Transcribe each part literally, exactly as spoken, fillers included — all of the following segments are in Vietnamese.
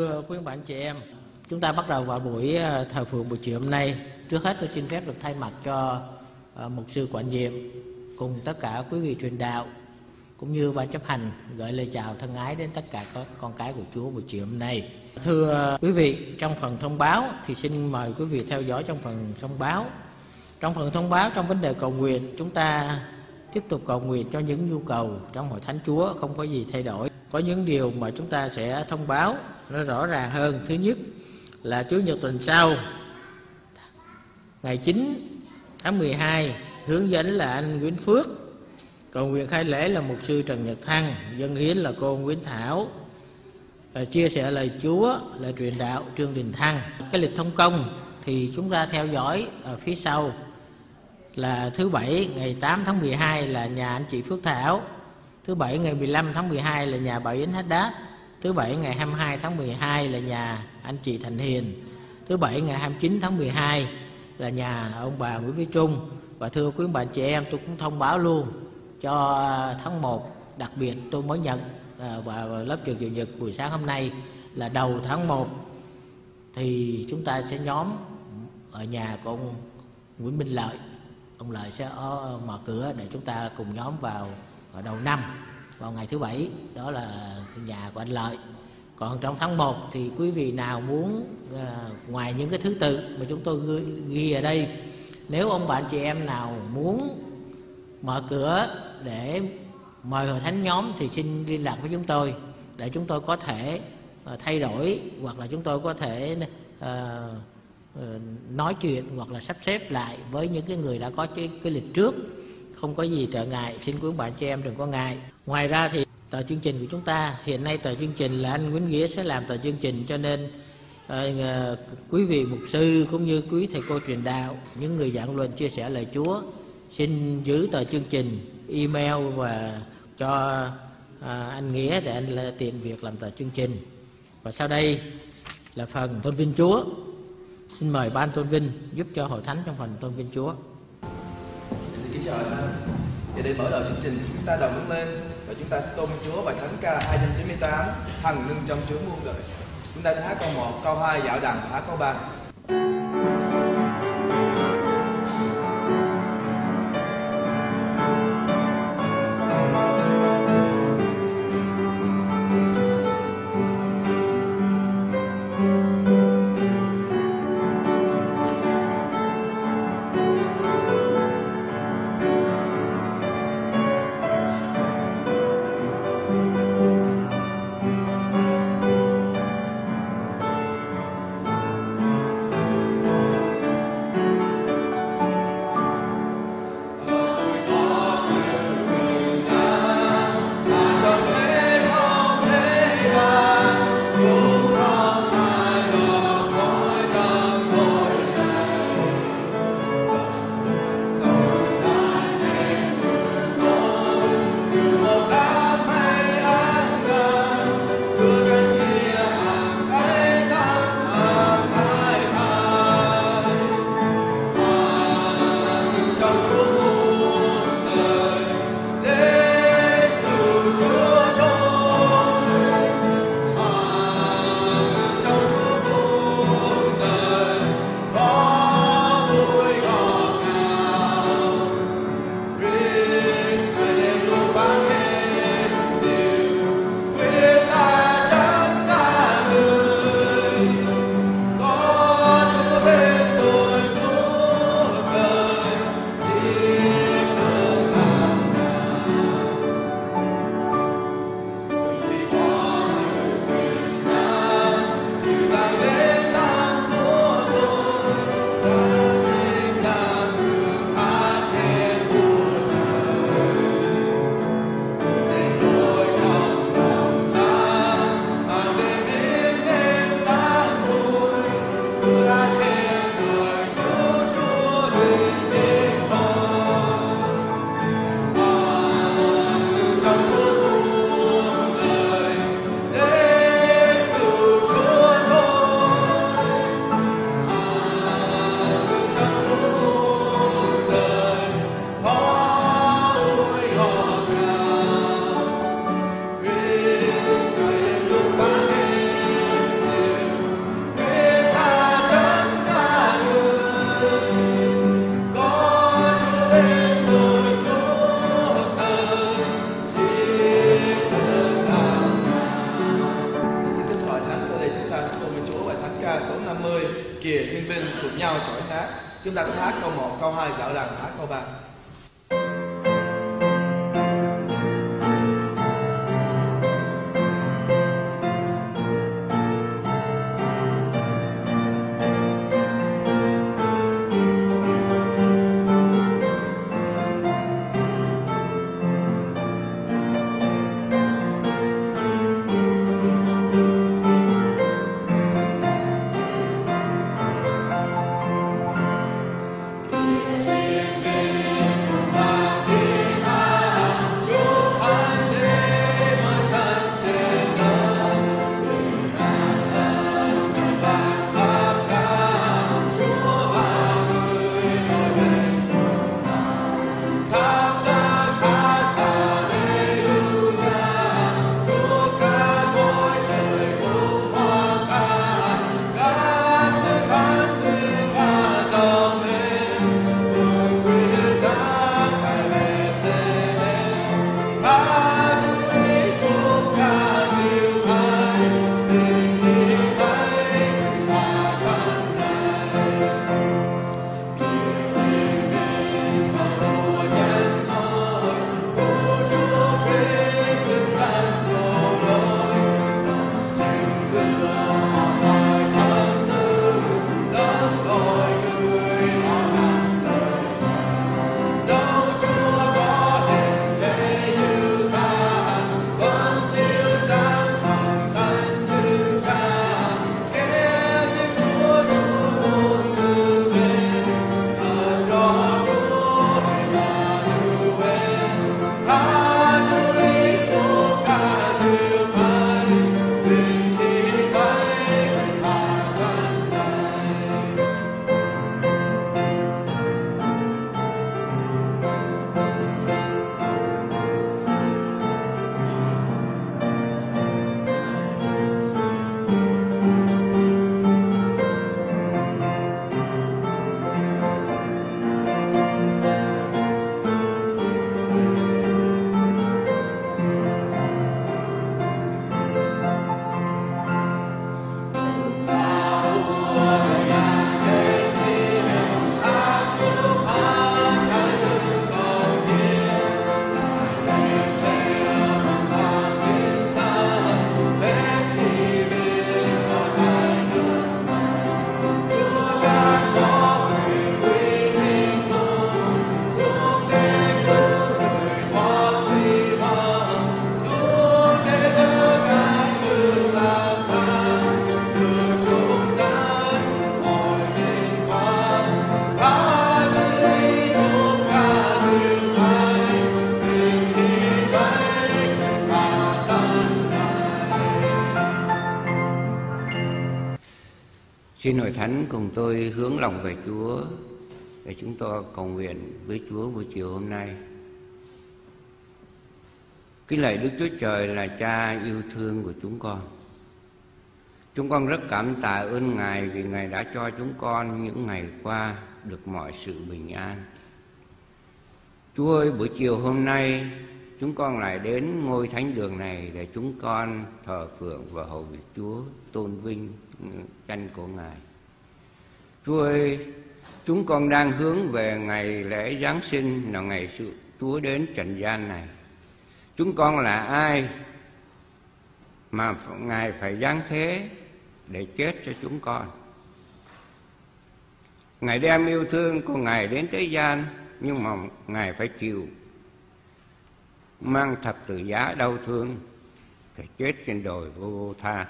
Thưa quý bạn chị em, chúng ta bắt đầu vào buổi thờ phượng buổi chiều hôm nay. Trước hết tôi xin phép được thay mặt cho uh, mục sư quản nhiệm cùng tất cả quý vị truyền đạo cũng như ban chấp hành gửi lời chào thân ái đến tất cả các con cái của Chúa buổi chiều hôm nay. Thưa quý vị, trong phần thông báo thì xin mời quý vị theo dõi trong phần thông báo. Trong phần thông báo, trong vấn đề cầu nguyện, chúng ta tiếp tục cầu nguyện cho những nhu cầu trong hội thánh Chúa, không có gì thay đổi. Có những điều mà chúng ta sẽ thông báo nó rõ ràng hơn. Thứ nhất là Chủ nhật tuần sau, ngày chín tháng mười hai, hướng dẫn là anh Nguyễn Phước, cầu nguyện khai lễ là mục sư Trần Nhật Thăng, dân hiến là cô Nguyễn Thảo, chia sẻ lời Chúa là truyền đạo Trương Đình Thăng. Cái lịch thông công thì chúng ta theo dõi ở phía sau là thứ Bảy ngày tám tháng mười hai là nhà anh chị Phước Thảo, thứ Bảy ngày mười lăm tháng mười hai là nhà bà Yến Haddad, thứ Bảy ngày hai mươi hai tháng mười hai là nhà anh chị Thành Hiền, thứ Bảy ngày hai mươi chín tháng mười hai là nhà ông bà Nguyễn Vĩ Trung. Và thưa quý bạn chị em, tôi cũng thông báo luôn cho tháng một, đặc biệt tôi mới nhận vào lớp trường Chủ nhật buổi sáng hôm nay là đầu tháng một thì chúng ta sẽ nhóm ở nhà của ông Nguyễn Minh Lợi. Ông Lợi sẽ mở cửa để chúng ta cùng nhóm vào, vào đầu năm, vào ngày thứ Bảy, đó là nhà của anh Lợi. Còn trong tháng một thì quý vị nào muốn, à, ngoài những cái thứ tự mà chúng tôi ghi, ghi ở đây, nếu ông bạn chị em nào muốn mở cửa để mời hội thánh nhóm thì xin liên lạc với chúng tôi để chúng tôi có thể uh, thay đổi, hoặc là chúng tôi có thể uh, uh, nói chuyện hoặc là sắp xếp lại với những cái người đã có cái, cái lịch trước. Không có gì trở ngại, xin quý bạn chị em đừng có ngại. Ngoài ra thì tờ chương trình của chúng ta, hiện nay tờ chương trình là anh Nguyễn Nghĩa sẽ làm tờ chương trình, cho nên uh, quý vị mục sư cũng như quý thầy cô truyền đạo, những người giảng luận chia sẻ lời Chúa, xin giữ tờ chương trình, email và cho uh, anh Nghĩa để anh là tiện việc làm tờ chương trình. Và sau đây là phần tôn vinh Chúa. Xin mời ban tôn vinh giúp cho hội thánh trong phần tôn vinh Chúa. Xin kính chào anh. Và để mở đầu chương trình, chúng ta đồng đứng lên và chúng ta sẽ tôn vinh Chúa bài thánh ca hai trăm chín mươi tám, Hằng nâng trong Chúa muôn đời. Chúng ta sẽ hát câu một, câu hai dạo đàn và hát câu ba. ca số năm mươi, Kìa Thiên Binh cùng nhau chổi hát. Chúng ta sẽ hát câu một, câu hai, dạo đàn hát câu ba. Xin Hội Thánh cùng tôi hướng lòng về Chúa để chúng tôi cầu nguyện với Chúa buổi chiều hôm nay. Kính lạy Đức Chúa Trời là Cha yêu thương của chúng con. Chúng con rất cảm tạ ơn Ngài vì Ngài đã cho chúng con những ngày qua được mọi sự bình an. Chúa ơi, buổi chiều hôm nay chúng con lại đến ngôi thánh đường này để chúng con thờ phượng và hầu việc Chúa, tôn vinh danh của Ngài. Chúa ơi, chúng con đang hướng về ngày lễ Giáng sinh là ngày sự Chúa đến trần gian này. Chúng con là ai mà Ngài phải giáng thế để chết cho chúng con? Ngài đem yêu thương của Ngài đến thế gian, nhưng mà Ngài phải chịu mang thập tự giá đau thương để chết trên đồi Gô-gô-tha.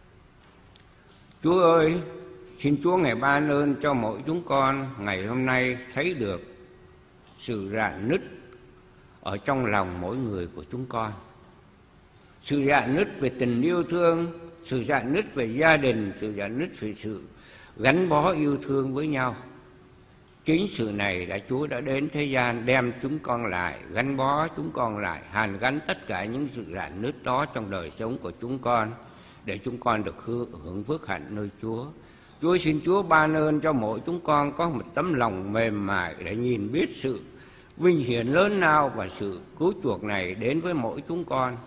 Chúa ơi, xin Chúa Ngài ban ơn cho mỗi chúng con ngày hôm nay thấy được sự rạn nứt ở trong lòng mỗi người của chúng con. Sự rạn nứt về tình yêu thương, sự rạn nứt về gia đình, sự rạn nứt về sự gắn bó yêu thương với nhau. Chính sự này đã Chúa đã đến thế gian đem chúng con lại, gắn bó chúng con lại, hàn gắn tất cả những sự rạn nứt đó trong đời sống của chúng con, để chúng con được hưởng phước hạnh nơi Chúa. Chúa xin Chúa ban ơn cho mỗi chúng con có một tấm lòng mềm mại để nhìn biết sự vinh hiển lớn lao và sự cứu chuộc này đến với mỗi chúng con,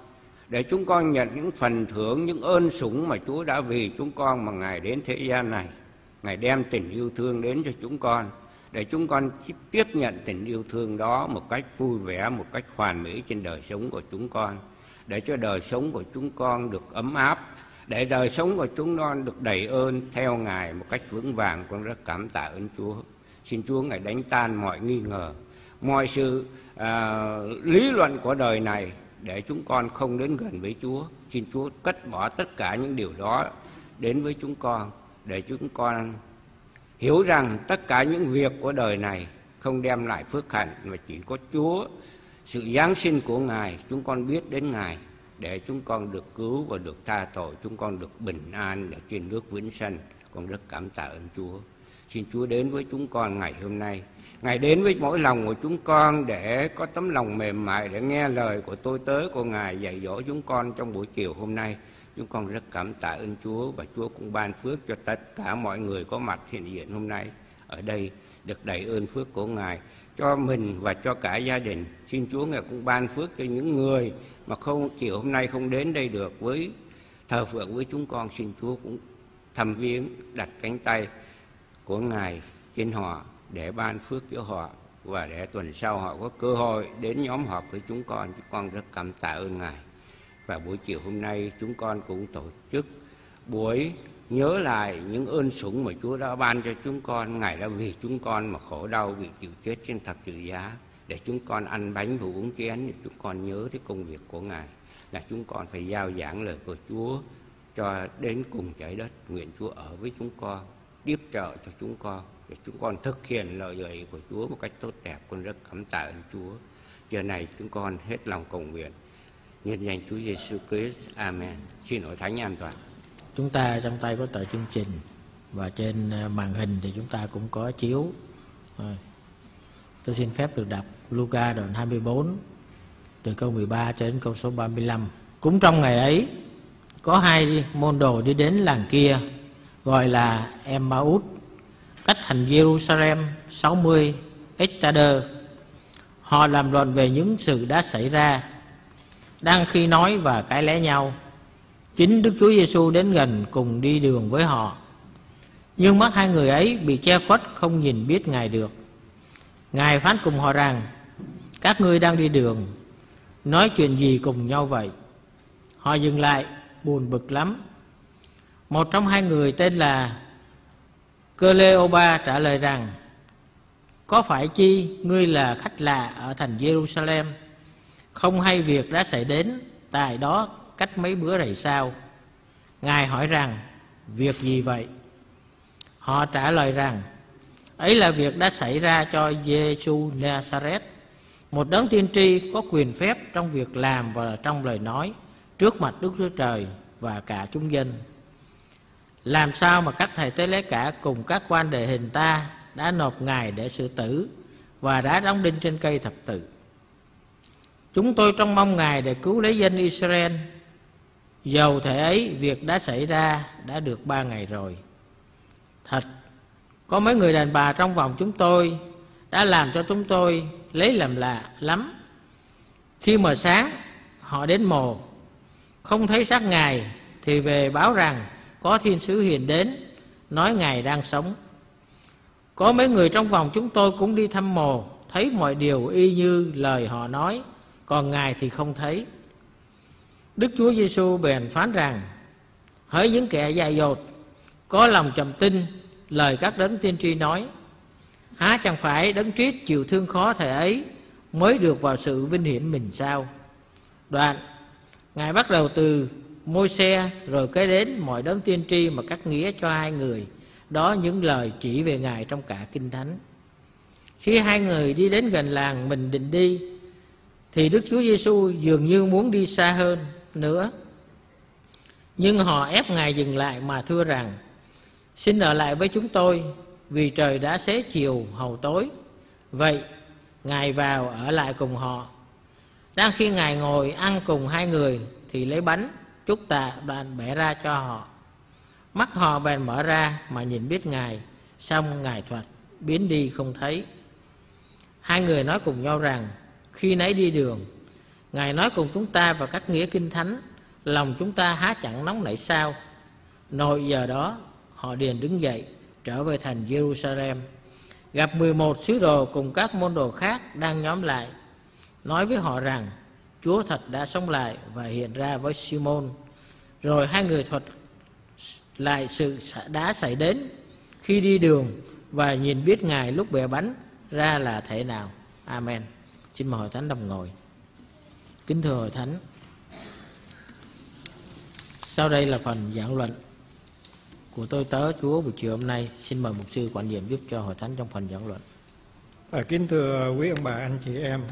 để chúng con nhận những phần thưởng, những ơn sủng mà Chúa đã vì chúng con mà Ngài đến thế gian này. Ngài đem tình yêu thương đến cho chúng con, để chúng con tiếp nhận tình yêu thương đó một cách vui vẻ, một cách hoàn mỹ trên đời sống của chúng con, để cho đời sống của chúng con được ấm áp, để đời sống của chúng con được đầy ơn theo Ngài một cách vững vàng. Con rất cảm tạ ơn Chúa. Xin Chúa Ngài đánh tan mọi nghi ngờ, mọi sự à, lý luận của đời này, để chúng con không đến gần với Chúa. Xin Chúa cất bỏ tất cả những điều đó đến với chúng con, để chúng con hiểu rằng tất cả những việc của đời này không đem lại phước hạnh, mà chỉ có Chúa, sự giáng sinh của Ngài, chúng con biết đến Ngài, để chúng con được cứu và được tha tội, chúng con được bình an ở trên nước vĩnh sanh. Con rất cảm tạ ơn Chúa. Xin Chúa đến với chúng con ngày hôm nay. Ngài đến với mỗi lòng của chúng con để có tấm lòng mềm mại để nghe lời của tôi tớ của Ngài dạy dỗ chúng con trong buổi chiều hôm nay. Chúng con rất cảm tạ ơn Chúa, và Chúa cũng ban phước cho tất cả mọi người có mặt hiện diện hôm nay ở đây được đầy ơn phước của Ngài cho mình và cho cả gia đình. Xin Chúa Ngài cũng ban phước cho những người mà không chiều hôm nay không đến đây được với thờ phượng với chúng con. Xin Chúa cũng thăm viếng, đặt cánh tay của Ngài trên họ để ban phước cho họ, và để tuần sau họ có cơ hội đến nhóm họp với chúng con. Chúng con rất cảm tạ ơn Ngài. Và buổi chiều hôm nay chúng con cũng tổ chức buổi nhớ lại những ơn sủng mà Chúa đã ban cho chúng con. Ngài đã vì chúng con mà khổ đau, bị chịu chết trên thập tự giá, để chúng con ăn bánh và uống chén, để chúng con nhớ tới công việc của Ngài, là chúng con phải giao giảng lời của Chúa cho đến cùng trái đất. Nguyện Chúa ở với chúng con, tiếp trợ cho chúng con, để chúng con thực hiện lời dạy của Chúa một cách tốt đẹp. Con rất cảm tạ ơn Chúa. Giờ này chúng con hết lòng cầu nguyện nhân danh Chúa Giêsu Christ. Amen. Xin hội thánh an toàn. Chúng ta trong tay có tờ chương trình, và trên màn hình thì chúng ta cũng có chiếu. Rồi. Tôi xin phép được đọc Luca đoạn hai mươi bốn từ câu mười ba cho đến câu số ba mươi lăm. Cũng trong ngày ấy, có hai môn đồ đi đến làng kia gọi là Emmaus, cách thành Jerusalem sáu mươi ếch-ta-đơ. Họ làm luận về những sự đã xảy ra. Đang khi nói và cãi lẽ nhau, chính Đức Chúa Giêsu đến gần cùng đi đường với họ. Nhưng mắt hai người ấy bị che khuất, không nhìn biết Ngài được. Ngài phán cùng họ rằng: các ngươi đang đi đường, nói chuyện gì cùng nhau vậy? Họ dừng lại, buồn bực lắm. Một trong hai người tên là Cleopa trả lời rằng: có phải chi ngươi là khách lạ ở thành Jerusalem, không hay việc đã xảy đến tại đó cách mấy bữa rày sao? Ngài hỏi rằng: việc gì vậy? Họ trả lời rằng: ấy là việc đã xảy ra cho Giê-xu Nazareth, một đấng tiên tri có quyền phép trong việc làm và trong lời nói trước mặt Đức Chúa Trời và cả chúng dân. Làm sao mà các thầy tế lễ cả cùng các quan đệ hình ta đã nộp Ngài để xử tử và đã đóng đinh trên cây thập tự. Chúng tôi trông mong Ngài để cứu lấy dân Israel. Dầu thể ấy, việc đã xảy ra đã được ba ngày rồi. Thật, có mấy người đàn bà trong vòng chúng tôi đã làm cho chúng tôi lấy làm lạ lắm. Khi mờ sáng, họ đến mồ, không thấy xác Ngài, thì về báo rằng có thiên sứ hiền đến, nói Ngài đang sống. Có mấy người trong vòng chúng tôi cũng đi thăm mồ, thấy mọi điều y như lời họ nói, còn Ngài thì không thấy. Đức Chúa Giêsu bèn phán rằng: hỡi những kẻ dại dột, có lòng trầm tin lời các đấng tiên tri nói, há chẳng phải đấng Christ chịu thương khó thể ấy mới được vào sự vinh hiển mình sao? Đoạn Ngài bắt đầu từ Môi-se, rồi kế đến mọi đấng tiên tri mà cắt nghĩa cho hai người đó những lời chỉ về Ngài trong cả Kinh Thánh. Khi hai người đi đến gần làng mình định đi, thì Đức Chúa Giêsu dường như muốn đi xa hơn nữa. Nhưng họ ép Ngài dừng lại mà thưa rằng: xin ở lại với chúng tôi, vì trời đã xế chiều hầu tối. Vậy Ngài vào ở lại cùng họ. Đang khi Ngài ngồi ăn cùng hai người, thì lấy bánh chúc tạ, đoạn bẻ ra cho họ. Mắt họ bèn mở ra mà nhìn biết Ngài, xong Ngài thoạt biến đi không thấy. Hai người nói cùng nhau rằng: khi nãy đi đường, Ngài nói cùng chúng ta vào các nghĩa kinh thánh, lòng chúng ta há chẳng nóng nảy sao? Nội giờ đó, họ liền đứng dậy, trở về thành Jerusalem, gặp mười một sứ đồ cùng các môn đồ khác đang nhóm lại, nói với họ rằng Chúa thật đã sống lại và hiện ra với Simon. Rồi hai người thuật lại sự đã xảy đến khi đi đường và nhìn biết Ngài lúc bẻ bánh ra là thế nào. Amen. Xin mời hội thánh đồng ngồi. Kính thưa hội thánh, sau đây là phần giảng luận của tôi tớ Chúa buổi chiều hôm nay. Xin mời mục sư quản nhiệm giúp cho hội thánh trong phần giảng luận. À, kính thưa quý ông bà, anh chị em,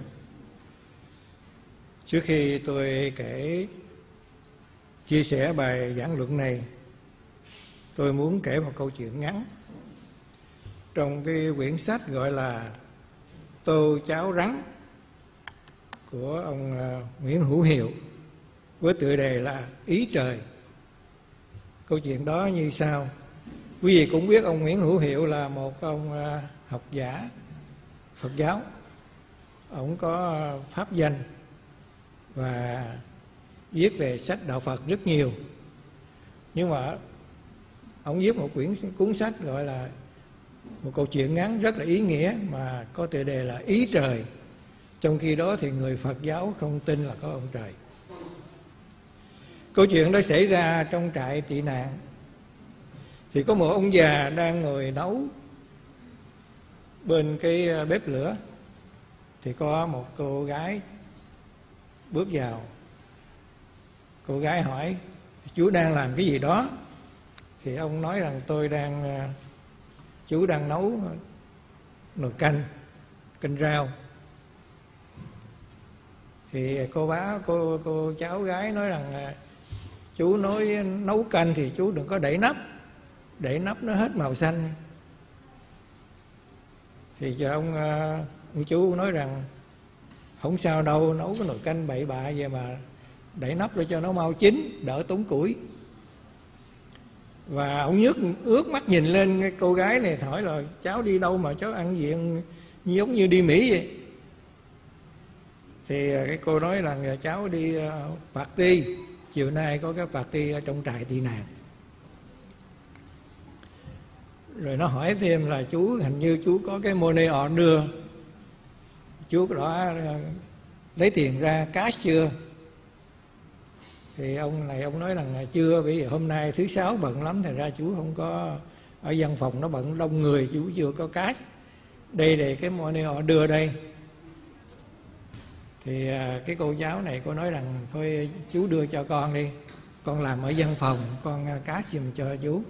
trước khi tôi kể chia sẻ bài giảng luận này, tôi muốn kể một câu chuyện ngắn trong cái quyển sách gọi là Tô Cháo Rắn của ông Nguyễn Hữu Hiệu, với tựa đề là Ý Trời. Câu chuyện đó như sau. Quý vị cũng biết ông Nguyễn Hữu Hiệu là một ông học giả Phật giáo. Ông có pháp danh và viết về sách đạo Phật rất nhiều. Nhưng mà ông viết một quyển cuốn sách gọi là một câu chuyện ngắn rất là ý nghĩa mà có tựa đề là Ý Trời. Trong khi đó thì người Phật giáo không tin là có ông trời. Câu chuyện đó xảy ra trong trại tị nạn. Thì có một ông già đang ngồi nấu bên cái bếp lửa. Thì có một cô gái bước vào. Cô gái hỏi: chú đang làm cái gì đó? Thì ông nói rằng tôi đang chú đang nấu nồi canh, canh rau. Thì cô bá cô cô cháu gái nói rằng chú nói nấu canh thì chú đừng có đậy nắp, đậy nắp nó hết màu xanh. Thì cho ông, ông chú nói rằng không sao đâu, nấu cái nồi canh bậy bạ vậy mà đậy nắp để cho nó mau chín, đỡ tốn củi. Và ông nhức ướt mắt nhìn lên cái cô gái này, hỏi là cháu đi đâu mà cháu ăn diện giống như đi Mỹ vậy? Thì cái cô nói là cháu đi party, chiều nay có cái party ở trong trại tị nạn. Rồi nó hỏi thêm là chú hình như chú có cái money order, chú đã lấy tiền ra cash chưa? Thì ông này ông nói rằng là chưa, bởi vì hôm nay thứ sáu bận lắm, thành ra chú không có, ở văn phòng nó bận đông người, chú chưa có cash. Đây để cái money order đây. Thì cái cô giáo này cô nói rằng thôi chú đưa cho con đi, con làm ở văn phòng, con cash giùm cho chú.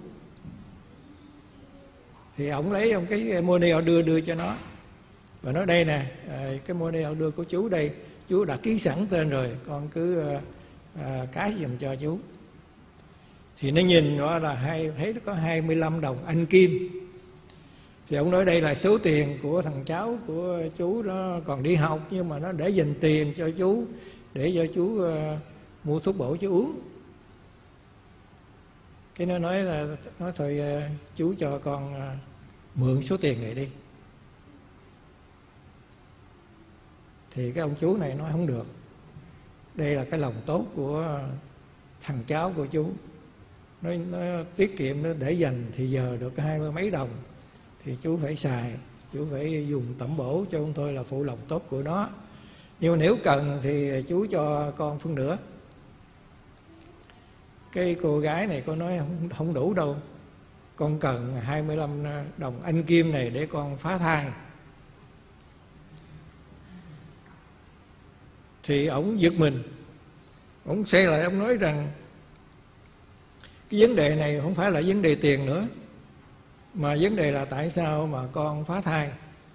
Thì ông lấy ông cái money order đưa cho nó và nói đây nè, cái money order của chú đây, chú đã ký sẵn tên rồi, con cứ à, cash giùm cho chú. Thì nó nhìn đó là hai, thấy nó có hai mươi lăm đồng Anh kim. Thì ông nói đây là số tiền của thằng cháu của chú, nó còn đi học nhưng mà nó để dành tiền cho chú, để cho chú uh, mua thuốc bổ chú uống. Cái nó nói là nói thôi uh, chú cho con uh, mượn số tiền này đi. Thì cái ông chú này nói không được, đây là cái lòng tốt của thằng cháu của chú, nó, nó tiết kiệm, nó để dành thì giờ được hai mươi mấy đồng thì chú phải xài, chú phải dùng tẩm bổ cho ông thôi, là phụ lòng tốt của nó. Nhưng mà nếu cần thì chú cho con phân nửa. Cái cô gái này cô nói không, không đủ đâu, con cần hai mươi lăm đồng Anh kim này để con phá thai. Thì ổng giật mình, ổng xoay lại, ổng nói rằng cái vấn đề này không phải là vấn đề tiền nữa, mà vấn đề là tại sao mà con phá thai.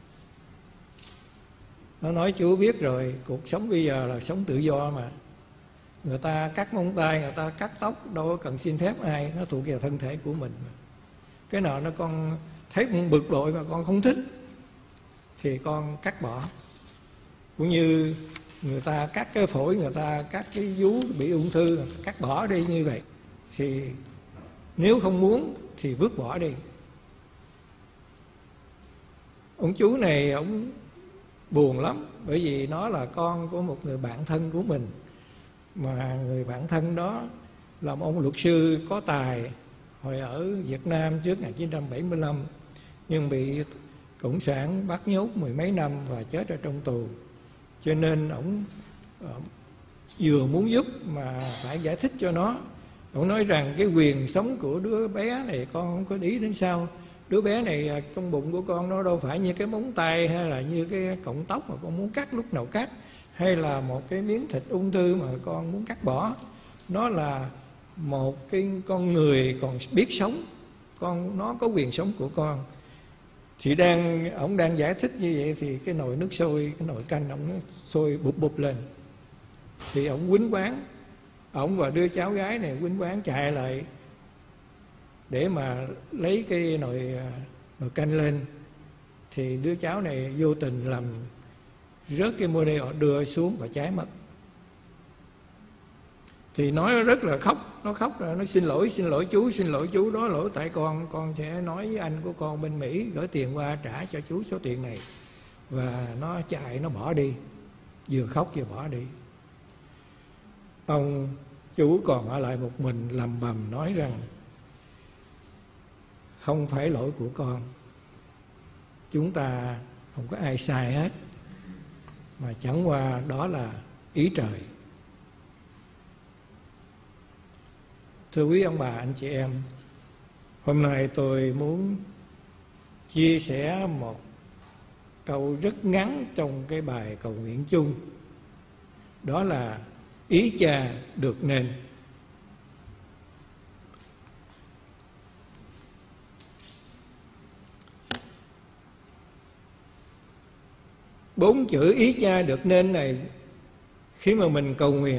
Nó nói chú biết rồi, cuộc sống bây giờ là sống tự do mà. Người ta cắt móng tay, người ta cắt tóc, đâu có cần xin phép ai, nó thuộc về thân thể của mình mà. Cái nào nó con thấy bực bội mà con không thích thì con cắt bỏ. Cũng như người ta cắt cái phổi, người ta cắt cái vú bị ung thư, cắt bỏ đi như vậy. Thì nếu không muốn thì vứt bỏ đi. Ông chú này ông buồn lắm, bởi vì nó là con của một người bạn thân của mình, mà người bạn thân đó là một ông luật sư có tài hồi ở Việt Nam trước một nghìn chín trăm bảy mươi lăm, nhưng bị Cộng sản bắt nhốt mười mấy năm và chết ở trong tù. Cho nên ổng vừa muốn giúp mà phải giải thích cho nó. Ổng nói rằng cái quyền sống của đứa bé này con không có để ý đến sao. Đứa bé này trong bụng của con nó đâu phải như cái móng tay hay là như cái cọng tóc mà con muốn cắt lúc nào cắt, hay là một cái miếng thịt ung thư mà con muốn cắt bỏ. Nó là một cái con người còn biết sống, con nó có quyền sống của con. Thì đang ổng đang giải thích như vậy thì cái nồi nước sôi, cái nồi canh ổng sôi bụp bụp lên. Thì ổng quýnh quán, ổng và đứa cháu gái này quýnh quán chạy lại để mà lấy cái nồi nồi canh lên. Thì đứa cháu này vô tình làm rớt cái mô đê họ đưa xuống và cháy mất. Thì nó rất là khóc, nó khóc rồi nó xin lỗi, xin lỗi chú, xin lỗi chú, đó lỗi tại con, con sẽ nói với anh của con bên Mỹ gửi tiền qua trả cho chú số tiền này. Và nó chạy, nó bỏ đi, vừa khóc vừa bỏ đi. Ông chú còn ở lại một mình lầm bầm nói rằng không phải lỗi của con, chúng ta không có ai sai hết, mà chẳng qua đó là ý trời. Thưa quý ông bà, anh chị em, hôm nay tôi muốn chia sẻ một câu rất ngắn trong cái bài cầu nguyện chung. Đó là ý Cha được nên. Bốn chữ ý Cha được nên này, khi mà mình cầu nguyện,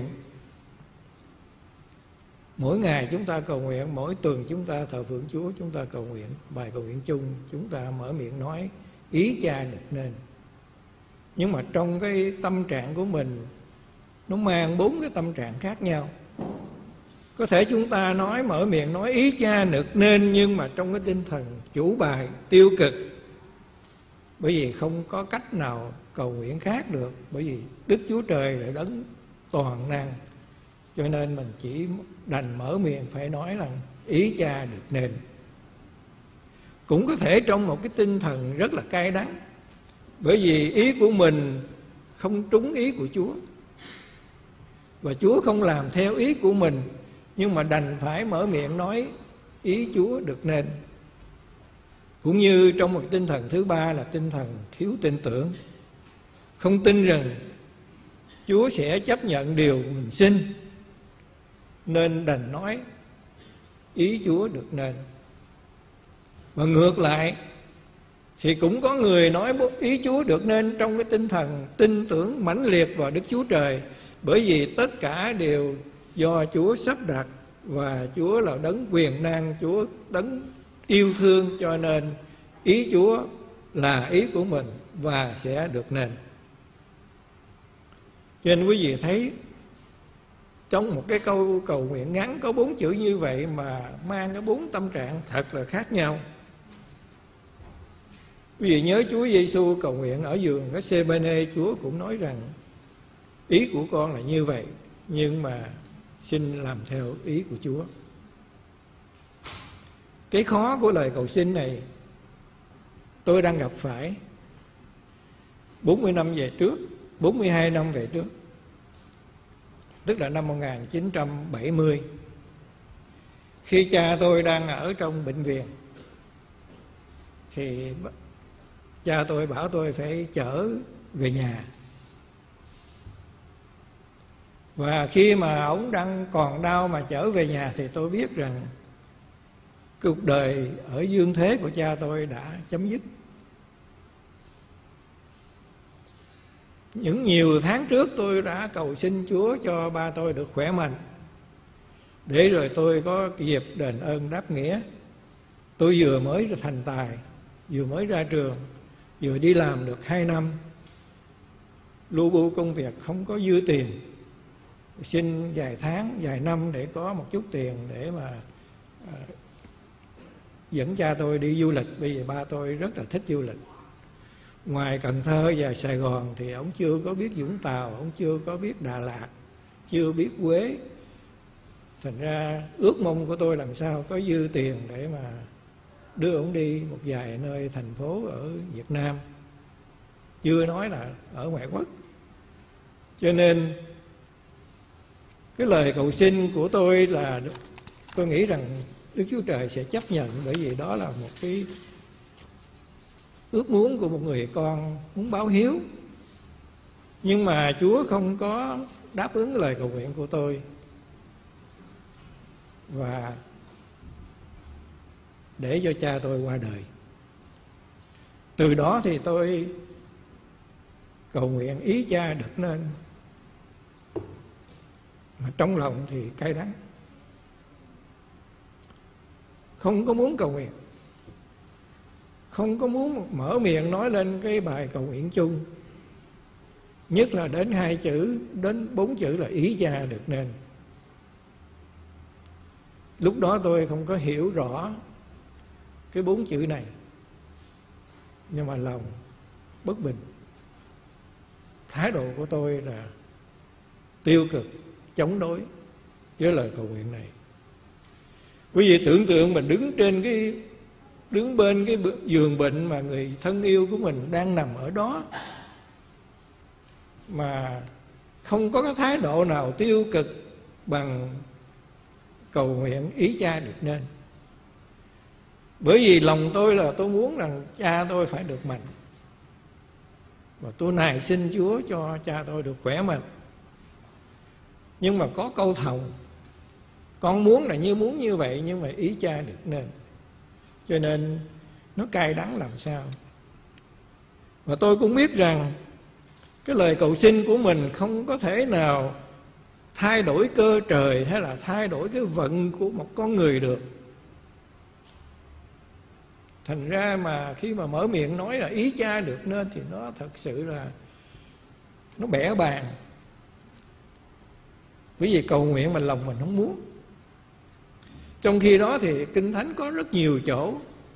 mỗi ngày chúng ta cầu nguyện, mỗi tuần chúng ta thờ phượng Chúa, chúng ta cầu nguyện bài cầu nguyện chung, chúng ta mở miệng nói ý Cha được nên. Nhưng mà trong cái tâm trạng của mình, nó mang bốn cái tâm trạng khác nhau. Có thể chúng ta nói mở miệng nói ý Cha được nên, nhưng mà trong cái tinh thần chủ bài tiêu cực, bởi vì không có cách nào cầu nguyện khác được, bởi vì Đức Chúa Trời là đấng toàn năng, cho nên mình chỉ đành mở miệng phải nói là ý Cha được nên. Cũng có thể trong một cái tinh thần rất là cay đắng, bởi vì ý của mình không trúng ý của Chúa, và Chúa không làm theo ý của mình, nhưng mà đành phải mở miệng nói ý Chúa được nên. Cũng như trong một tinh thần thứ ba là tinh thần thiếu tin tưởng, không tin rằng Chúa sẽ chấp nhận điều mình xin, nên đành nói ý Chúa được nên. Và ngược lại thì cũng có người nói ý Chúa được nên trong cái tinh thần tin tưởng mãnh liệt vào Đức Chúa Trời, bởi vì tất cả đều do Chúa sắp đặt, và Chúa là đấng quyền năng, Chúa đấng yêu thương, cho nên ý Chúa là ý của mình và sẽ được nên. Cho nên quý vị thấy trong một cái câu cầu nguyện ngắn có bốn chữ như vậy mà mang cái bốn tâm trạng thật là khác nhau. Quý vị nhớ Chúa Giêsu cầu nguyện ở vườn Gethsemane, Chúa cũng nói rằng ý của con là như vậy, nhưng mà xin làm theo ý của Chúa. Cái khó của lời cầu xin này tôi đang gặp phải bốn mươi năm về trước, bốn mươi hai năm về trước, tức là năm một nghìn chín trăm bảy mươi, khi cha tôi đang ở trong bệnh viện, thì cha tôi bảo tôi phải chở về nhà. Và khi mà ông đang còn đau mà chở về nhà thì tôi biết rằng cuộc đời ở dương thế của cha tôi đã chấm dứt. Những nhiều tháng trước tôi đã cầu xin Chúa cho ba tôi được khỏe mạnh, để rồi tôi có dịp đền ơn đáp nghĩa. Tôi vừa mới thành tài, vừa mới ra trường, vừa đi làm được hai năm, lu bu công việc không có dư tiền, xin vài tháng, vài năm để có một chút tiền để mà à, dẫn cha tôi đi du lịch, bởi vì ba tôi rất là thích du lịch. ngoài Cần Thơ và Sài Gòn thì ông chưa có biết Vũng Tàu, ông chưa có biết Đà Lạt, chưa biết Huế. Thành ra ước mong của tôi làm sao có dư tiền để mà đưa ông đi một vài nơi thành phố ở Việt Nam, chưa nói là ở ngoại quốc. Cho nên cái lời cầu xin của tôi là tôi nghĩ rằng Đức Chúa Trời sẽ chấp nhận, bởi vì đó là một cái ước muốn của một người con muốn báo hiếu. Nhưng mà Chúa không có đáp ứng lời cầu nguyện của tôi, và để cho cha tôi qua đời. Từ đó thì tôi cầu nguyện ý cha được nên, mà trong lòng thì cay đắng, không có muốn cầu nguyện, không có muốn mở miệng nói lên cái bài cầu nguyện chung, nhất là đến hai chữ, đến bốn chữ là ý cha được nên. Lúc đó tôi không có hiểu rõ cái bốn chữ này, nhưng mà lòng bất bình. Thái độ của tôi là tiêu cực, chống đối với lời cầu nguyện này. Quý vị tưởng tượng mình đứng trên cái đứng bên cái giường bệnh mà người thân yêu của mình đang nằm ở đó, mà không có cái thái độ nào tiêu cực bằng cầu nguyện ý cha được nên. Bởi vì lòng tôi là tôi muốn rằng cha tôi phải được mạnh, và tôi nài xin Chúa cho cha tôi được khỏe mạnh. Nhưng mà có câu thòng, con muốn là như muốn như vậy, nhưng mà ý cha được nên. Cho nên nó cay đắng làm sao. Và tôi cũng biết rằng cái lời cầu xin của mình không có thể nào thay đổi cơ trời hay là thay đổi cái vận của một con người được. Thành ra mà khi mà mở miệng nói là ý cha được nên thì nó thật sự là nó bẻ bàng. Bởi vì cầu nguyện mà lòng mình không muốn. Trong khi đó thì Kinh Thánh có rất nhiều chỗ,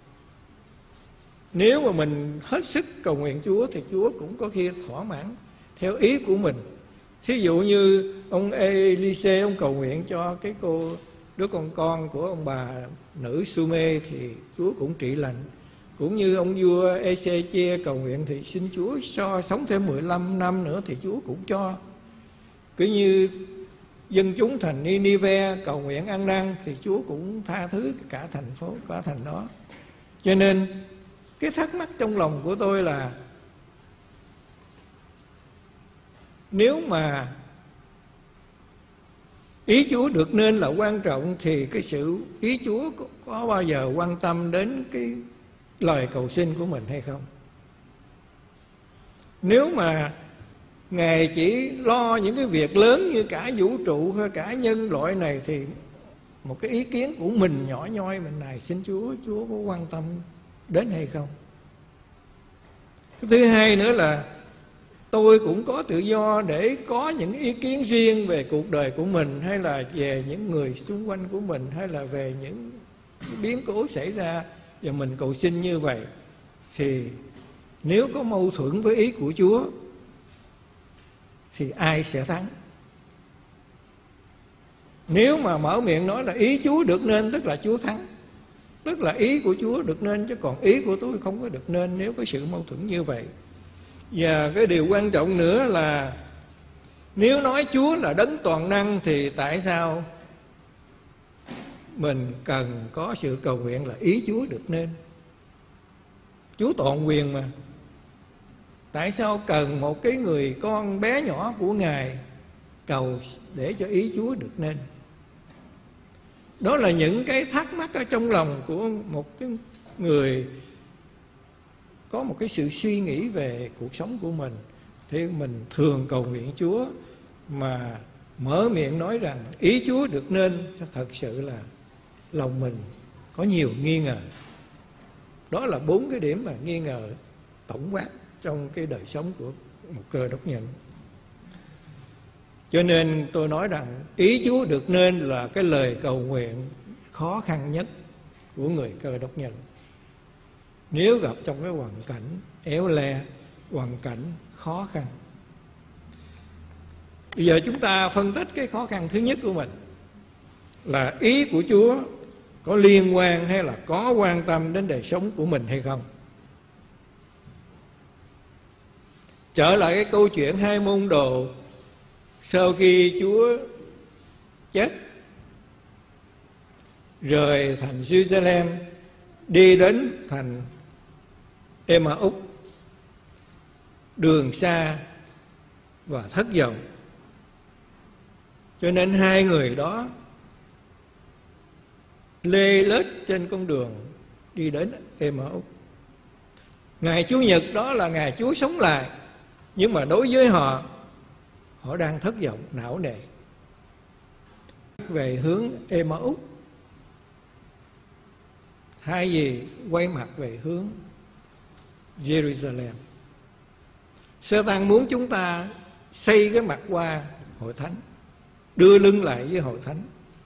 nếu mà mình hết sức cầu nguyện Chúa thì Chúa cũng có khi thỏa mãn theo ý của mình. Thí dụ như ông Elise, ông cầu nguyện cho cái cô đứa con con của ông bà nữ Sume thì Chúa cũng trị lành. Cũng như ông vua Ê-xê-chia cầu nguyện thì xin Chúa cho sống thêm mười lăm năm nữa thì Chúa cũng cho. Cứ như dân chúng thành Ninive cầu nguyện ăn năn thì Chúa cũng tha thứ cả thành phố, cả thành đó. Cho nên cái thắc mắc trong lòng của tôi là nếu mà ý Chúa được nên là quan trọng thì cái sự ý Chúa có, có bao giờ quan tâm đến cái lời cầu xin của mình hay không? Nếu mà Ngài chỉ lo những cái việc lớn như cả vũ trụ hay cả nhân loại này thì một cái ý kiến của mình nhỏ nhoi mình này xin Chúa, Chúa có quan tâm đến hay không? Cái thứ hai nữa là tôi cũng có tự do để có những ý kiến riêng về cuộc đời của mình, hay là về những người xung quanh của mình, hay là về những biến cố xảy ra và mình cầu xin như vậy. Thì nếu có mâu thuẫn với ý của Chúa thì ai sẽ thắng? Nếu mà mở miệng nói là ý Chúa được nên tức là Chúa thắng, tức là ý của Chúa được nên, chứ còn ý của tôi không có được nên nếu có sự mâu thuẫn như vậy. Và cái điều quan trọng nữa là nếu nói Chúa là đấng toàn năng thì tại sao mình cần có sự cầu nguyện là ý Chúa được nên? Chúa toàn quyền mà. Tại sao cần một cái người con bé nhỏ của Ngài cầu để cho ý Chúa được nên? Đó là những cái thắc mắc ở trong lòng của một cái người có một cái sự suy nghĩ về cuộc sống của mình. Thì mình thường cầu nguyện Chúa mà mở miệng nói rằng ý Chúa được nên, thật sự là lòng mình có nhiều nghi ngờ. Đó là bốn cái điểm mà nghi ngờ tổng quát trong cái đời sống của một Cơ Đốc nhân. Cho nên tôi nói rằng ý Chúa được nên là cái lời cầu nguyện khó khăn nhất của người Cơ Đốc nhân. Nếu gặp trong cái hoàn cảnh éo le, hoàn cảnh khó khăn. Bây giờ chúng ta phân tích cái khó khăn thứ nhất của mình là ý của Chúa có liên quan hay là có quan tâm đến đời sống của mình hay không. Trở lại cái câu chuyện hai môn đồ sau khi Chúa chết, rời thành Jerusalem đi đến thành Emmaus, đường xa và thất vọng, cho nên hai người đó lê lết trên con đường đi đến Emmaus. Ngày Chủ nhật đó là ngày Chúa sống lại, nhưng mà đối với họ, họ đang thất vọng, não nề về hướng Emmaus, thay vì quay mặt về hướng Jerusalem. Satan muốn chúng ta xây cái mặt qua hội thánh, đưa lưng lại với hội thánh.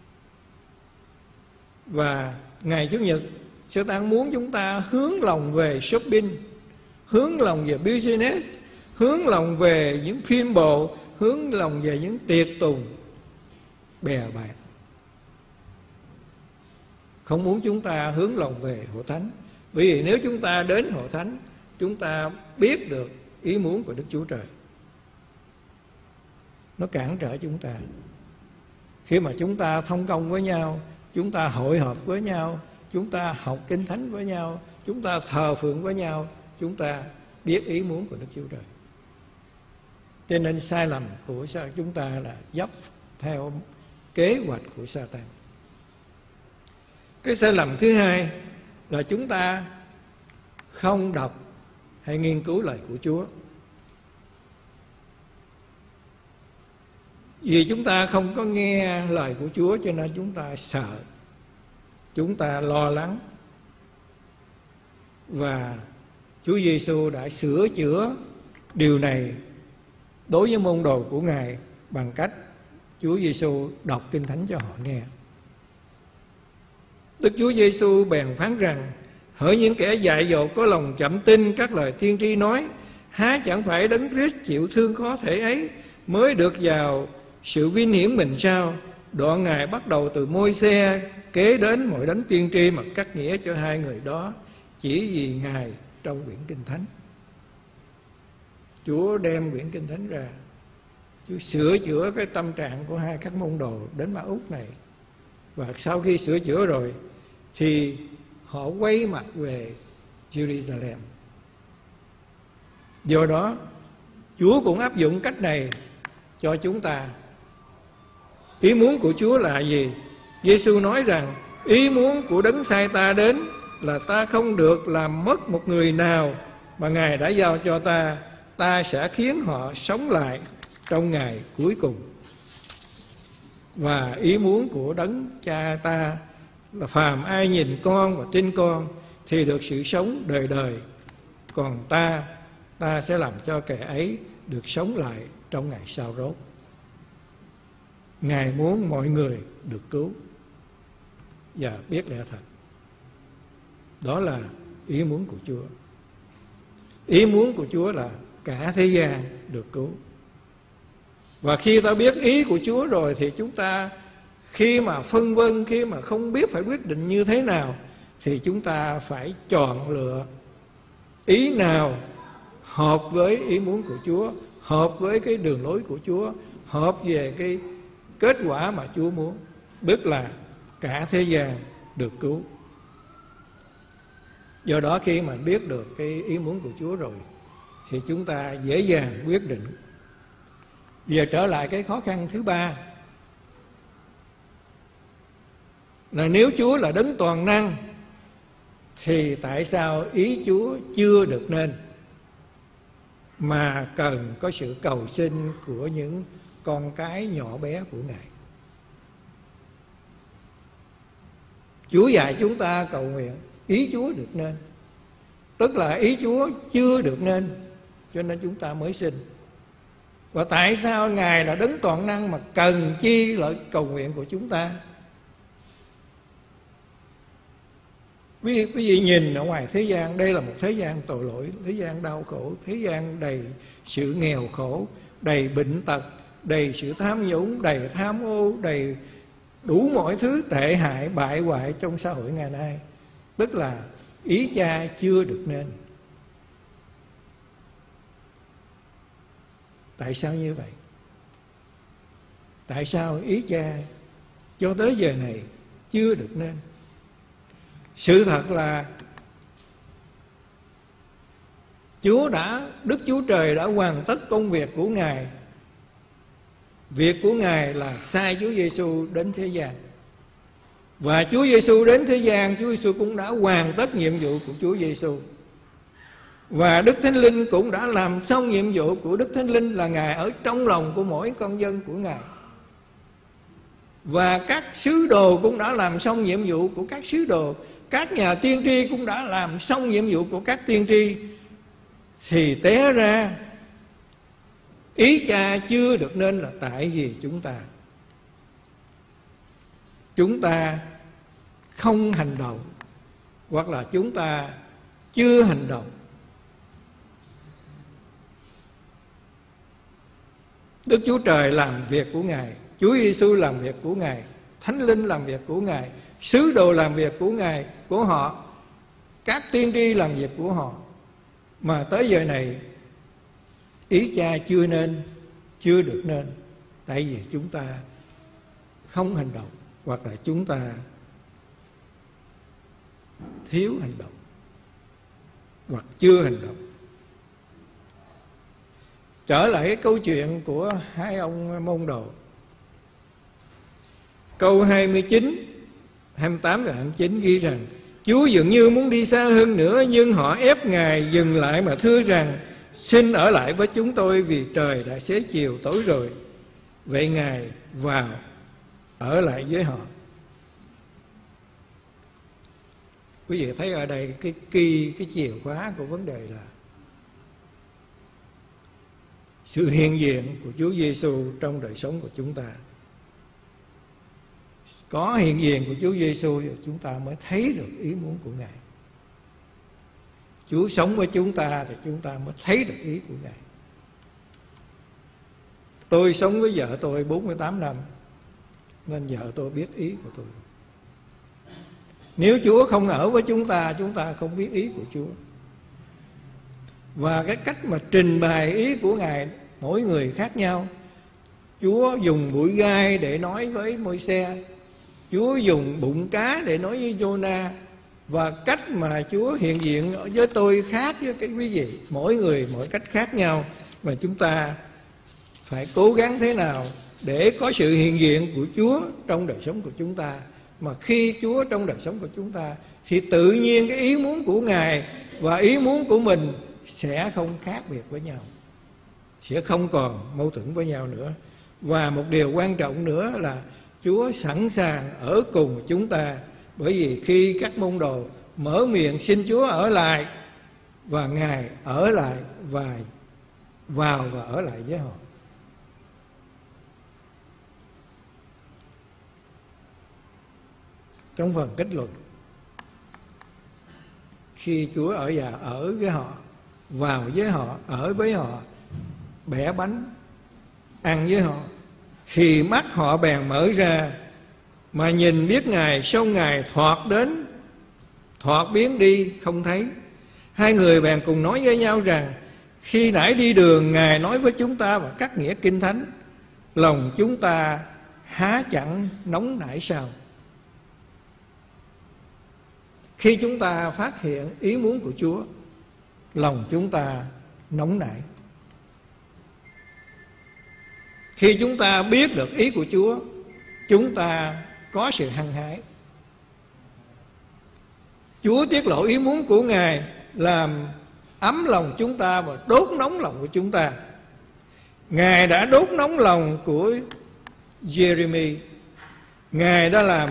Và ngày Chủ nhật, Satan muốn chúng ta hướng lòng về shopping, hướng lòng về business, hướng lòng về những phim bộ, hướng lòng về những tiệc tùng bè bạn. Không muốn chúng ta hướng lòng về hội thánh. Bởi vì nếu chúng ta đến hội thánh, chúng ta biết được ý muốn của Đức Chúa Trời. Nó cản trở chúng ta. Khi mà chúng ta thông công với nhau, chúng ta hội họp với nhau, chúng ta học kinh thánh với nhau, chúng ta thờ phượng với nhau, chúng ta biết ý muốn của Đức Chúa Trời. Cho nên sai lầm của chúng ta là dốc theo kế hoạch của Satan. Cái sai lầm thứ hai là chúng ta không đọc hay nghiên cứu lời của Chúa. Vì chúng ta không có nghe lời của Chúa cho nên chúng ta sợ, chúng ta lo lắng. Và Chúa Giêsu đã sửa chữa điều này đối với môn đồ của Ngài bằng cách Chúa Giêsu đọc Kinh Thánh cho họ nghe. Đức Chúa Giêsu bèn phán rằng: hỡi những kẻ dại dột có lòng chậm tin các lời tiên tri nói, há chẳng phải Đấng Christ chịu thương khó thể ấy mới được vào sự vinh hiển mình sao? Đoạn Ngài bắt đầu từ Môi-se kế đến mọi đấng tiên tri mà cắt nghĩa cho hai người đó chỉ vì Ngài trong quyển Kinh Thánh. Chúa đem quyển Kinh Thánh ra, Chúa sửa chữa cái tâm trạng của hai các môn đồ đến Ma-út này. Và sau khi sửa chữa rồi thì họ quay mặt về Jerusalem. Do đó Chúa cũng áp dụng cách này cho chúng ta. Ý muốn của Chúa là gì? Giêsu nói rằng ý muốn của Đấng sai ta đến là ta không được làm mất một người nào mà Ngài đã giao cho ta. Ta sẽ khiến họ sống lại trong ngày cuối cùng. Và ý muốn của Đấng Cha ta là phàm ai nhìn con và tin con thì được sự sống đời đời. Còn ta, ta sẽ làm cho kẻ ấy được sống lại trong ngày sau rốt. Ngài muốn mọi người được cứu và biết lẽ thật. Đó là ý muốn của Chúa. Ý muốn của Chúa là cả thế gian được cứu. Và khi ta biết ý của Chúa rồi thì chúng ta khi mà phân vân, khi mà không biết phải quyết định như thế nào thì chúng ta phải chọn lựa ý nào hợp với ý muốn của Chúa, hợp với cái đường lối của Chúa, hợp về cái kết quả mà Chúa muốn, tức là cả thế gian được cứu. Do đó khi mà biết được cái ý muốn của Chúa rồi thì chúng ta dễ dàng quyết định. Giờ trở lại cái khó khăn thứ ba là nếu Chúa là Đấng toàn năng thì tại sao ý Chúa chưa được nên mà cần có sự cầu xin của những con cái nhỏ bé của Ngài? Chúa dạy chúng ta cầu nguyện ý Chúa được nên, tức là ý Chúa chưa được nên cho nên chúng ta mới xin. Và tại sao Ngài là Đấng toàn năng mà cần chi lời cầu nguyện của chúng ta? Quý vị, quý vị nhìn ở ngoài thế gian, đây là một thế gian tội lỗi, thế gian đau khổ, thế gian đầy sự nghèo khổ, đầy bệnh tật, đầy sự tham nhũng, đầy tham ô, đầy đủ mọi thứ tệ hại bại hoại trong xã hội ngày nay. Tức là ý Cha chưa được nên. Tại sao như vậy? Tại sao ý Cha cho tới giờ này chưa được nên? Sự thật là Chúa đã, Đức Chúa Trời đã hoàn tất công việc của Ngài. Việc của Ngài là sai Chúa Giêsu đến thế gian. Và Chúa Giêsu đến thế gian, Chúa Giêsu cũng đã hoàn tất nhiệm vụ của Chúa Giêsu. Và Đức Thánh Linh cũng đã làm xong nhiệm vụ của Đức Thánh Linh, là Ngài ở trong lòng của mỗi con dân của Ngài. Và các sứ đồ cũng đã làm xong nhiệm vụ của các sứ đồ. Các nhà tiên tri cũng đã làm xong nhiệm vụ của các tiên tri. Thì té ra ý Cha chưa được nên là tại vì chúng ta Chúng ta không hành động, hoặc là chúng ta chưa hành động. Đức Chúa Trời làm việc của Ngài, Chúa Giêsu làm việc của Ngài, Thánh Linh làm việc của Ngài, sứ đồ làm việc của Ngài, của họ, các tiên tri làm việc của họ. Mà tới giờ này ý Cha chưa nên, chưa được nên, tại vì chúng ta không hành động, hoặc là chúng ta thiếu hành động, hoặc chưa hành động. Trở lại cái câu chuyện của hai ông môn đồ. Câu hai mươi chín, hai mươi tám và hai mươi chín ghi rằng: Chúa dường như muốn đi xa hơn nữa, nhưng họ ép Ngài dừng lại mà thưa rằng: xin ở lại với chúng tôi, vì trời đã xế chiều tối rồi. Vậy Ngài vào ở lại với họ. Quý vị thấy ở đây cái kỳ, cái chìa khóa của vấn đề là sự hiện diện của Chúa Giêsu trong đời sống của chúng ta. Có hiện diện của Chúa Giêsu rồi chúng ta mới thấy được ý muốn của Ngài. Chúa sống với chúng ta thì chúng ta mới thấy được ý của Ngài. Tôi sống với vợ tôi bốn mươi tám năm, nên vợ tôi biết ý của tôi. Nếu Chúa không ở với chúng ta, chúng ta không biết ý của Chúa. Và cái cách mà trình bày ý của Ngài mỗi người khác nhau. Chúa dùng bụi gai để nói với Môi-se, Chúa dùng bụng cá để nói với Giô-na. Và cách mà Chúa hiện diện với tôi khác với cái quý vị. Mỗi người mỗi cách khác nhau. Mà chúng ta phải cố gắng thế nào để có sự hiện diện của Chúa trong đời sống của chúng ta. Mà khi Chúa trong đời sống của chúng ta thì tự nhiên cái ý muốn của Ngài và ý muốn của mình sẽ không khác biệt với nhau, sẽ không còn mâu thuẫn với nhau nữa. Và một điều quan trọng nữa là Chúa sẵn sàng ở cùng chúng ta. Bởi vì khi các môn đồ mở miệng xin Chúa ở lại, và Ngài ở lại và vào và ở lại với họ. Trong phần kết luận, khi Chúa ở nhà ở với họ, vào với họ, ở với họ, bẻ bánh, ăn với họ, thì mắt họ bèn mở ra, mà nhìn biết Ngài, xong Ngài thoạt đến, thoạt biến đi, không thấy. Hai người bèn cùng nói với nhau rằng: khi nãy đi đường, Ngài nói với chúng ta và cắt nghĩa Kinh Thánh, lòng chúng ta há chẳng nóng nảy sao? Khi chúng ta phát hiện ý muốn của Chúa, lòng chúng ta nóng nảy. Khi chúng ta biết được ý của Chúa, chúng ta có sự hăng hái. Chúa tiết lộ ý muốn của Ngài làm ấm lòng chúng ta và đốt nóng lòng của chúng ta. Ngài đã đốt nóng lòng của Jeremy. Ngài đã làm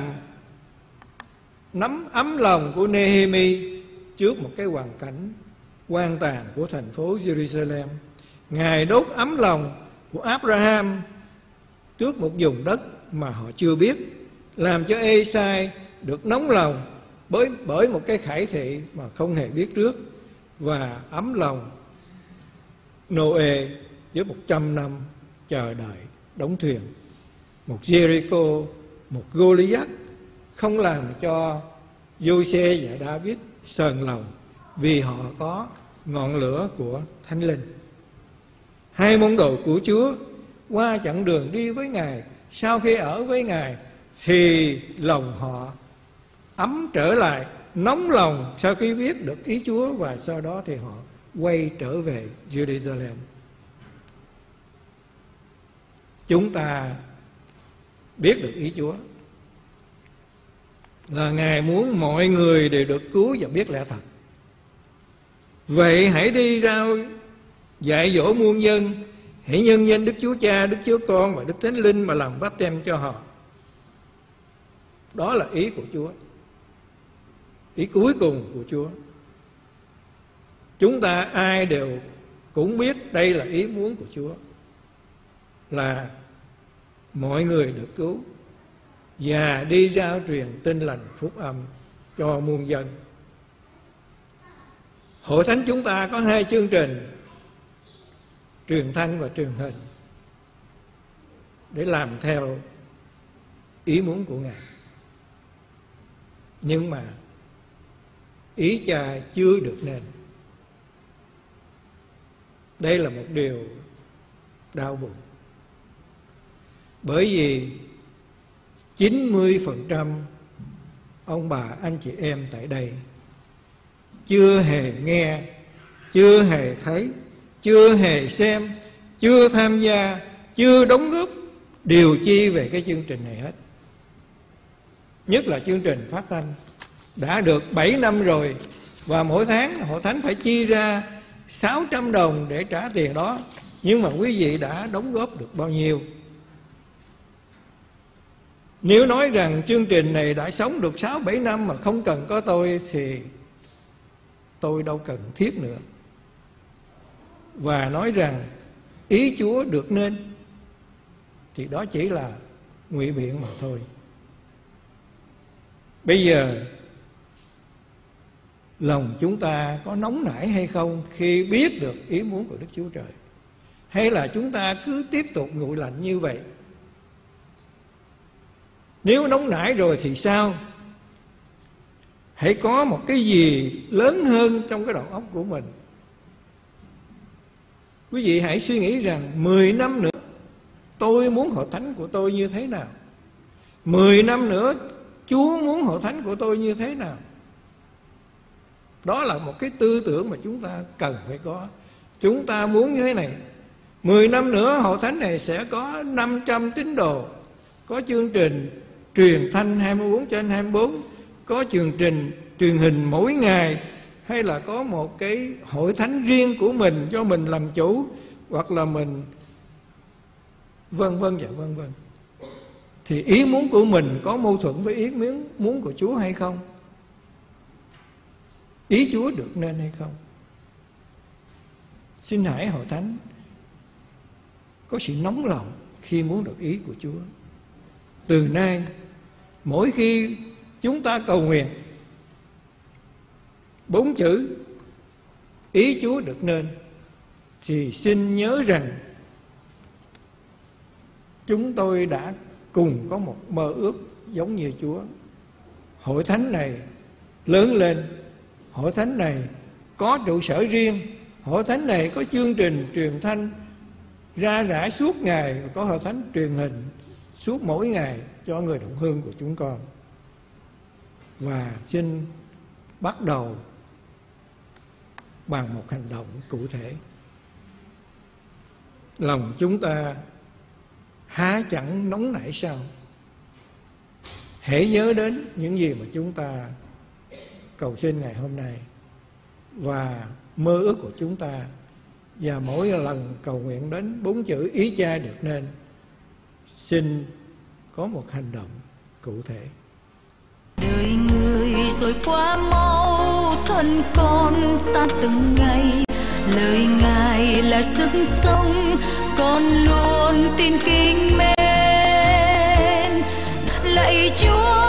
nắm ấm lòng của Nehemi trước một cái hoàn cảnh hoang tàn của thành phố Jerusalem. Ngài đốt ấm lòng của Abraham trước một vùng đất mà họ chưa biết, làm cho Ê-sai được nóng lòng bởi, bởi một cái khải thị mà không hề biết trước, và ấm lòng Noe với một trăm năm chờ đợi đóng thuyền. Một Jericho, một Goliath không làm cho Giô-se và David sờn lòng, vì họ có ngọn lửa của Thánh Linh. Hai môn đồ của Chúa qua chặng đường đi với Ngài, sau khi ở với Ngài thì lòng họ ấm trở lại, nóng lòng sau khi biết được ý Chúa, và sau đó thì họ quay trở về Jerusalem. Chúng ta biết được ý Chúa là Ngài muốn mọi người đều được cứu và biết lẽ thật. Vậy hãy đi ra dạy dỗ muôn dân, hãy nhân danh Đức Chúa Cha, Đức Chúa Con và Đức Thánh Linh mà làm báp têm cho họ. Đó là ý của Chúa, ý cuối cùng của Chúa. Chúng ta ai đều cũng biết đây là ý muốn của Chúa, là mọi người được cứu và đi rao truyền tin lành phúc âm cho muôn dân. Hội thánh chúng ta có hai chương trình, truyền thanh và truyền hình, để làm theo ý muốn của Ngài. Nhưng mà ý Cha chưa được nên. Đây là một điều đau buồn, bởi vì chín mươi phần trăm ông bà anh chị em tại đây chưa hề nghe, chưa hề thấy, chưa hề xem, chưa tham gia, chưa đóng góp điều chi về cái chương trình này hết. Nhất là chương trình phát thanh đã được bảy năm rồi, và mỗi tháng Hội Thánh phải chi ra sáu trăm đồng để trả tiền đó. Nhưng mà quý vị đã đóng góp được bao nhiêu? Nếu nói rằng chương trình này đã sống được sáu bảy năm mà không cần có tôi thì tôi đâu cần thiết nữa. Và nói rằng ý Chúa được nên thì đó chỉ là ngụy biện mà thôi. Bây giờ lòng chúng ta có nóng nảy hay không khi biết được ý muốn của Đức Chúa Trời? Hay là chúng ta cứ tiếp tục nguội lạnh như vậy? Nếu nóng nảy rồi thì sao? Hãy có một cái gì lớn hơn trong cái đầu óc của mình. Quý vị hãy suy nghĩ rằng mười năm nữa tôi muốn hội thánh của tôi như thế nào? mười năm nữa Chúa muốn hội thánh của tôi như thế nào? Đó là một cái tư tưởng mà chúng ta cần phải có. Chúng ta muốn như thế này: mười năm nữa hội thánh này sẽ có năm trăm tín đồ, có chương trình truyền thanh hai mươi bốn trên hai mươi bốn, có chương trình truyền hình mỗi ngày, hay là có một cái hội thánh riêng của mình cho mình làm chủ, hoặc là mình vân vân và vân vân. Thì ý muốn của mình có mâu thuẫn với ý muốn của Chúa hay không? Ý Chúa được nên hay không? Xin hãy hội thánh có sự nóng lòng khi muốn được ý của Chúa. Từ nay, mỗi khi chúng ta cầu nguyện bốn chữ ý Chúa được nên, thì xin nhớ rằng chúng tôi đã cùng có một mơ ước giống như Chúa. Hội thánh này lớn lên, hội thánh này có trụ sở riêng, hội thánh này có chương trình truyền thanh ra rã suốt ngày, và có hội thánh truyền hình suốt mỗi ngày cho người đồng hương của chúng con. Và xin bắt đầu bằng một hành động cụ thể. Lòng chúng ta há chẳng nóng nảy sao? Hãy nhớ đến những gì mà chúng ta cầu xin ngày hôm nay và mơ ước của chúng ta, và mỗi lần cầu nguyện đến bốn chữ ý Cha được nên, xin có một hành động cụ thể. Đời người rồi qua mau, thân con ta từng ngày, lời Ngài là sức sống, con luôn tin kính mến. Lạy Chúa